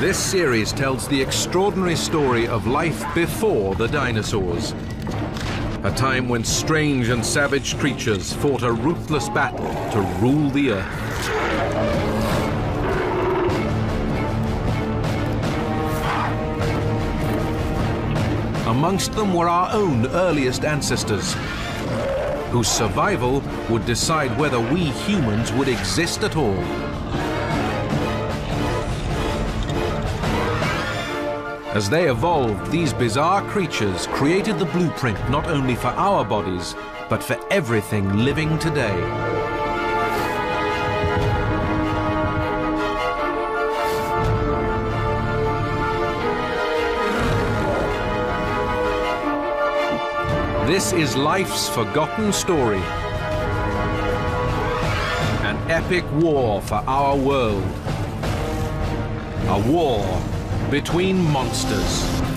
This series tells the extraordinary story of life before the dinosaurs. A time when strange and savage creatures fought a ruthless battle to rule the earth. Amongst them were our own earliest ancestors, whose survival would decide whether we humans would exist at all. As they evolved, these bizarre creatures created the blueprint not only for our bodies, but for everything living today. This is life's forgotten story. An epic war for our world. A war between monsters.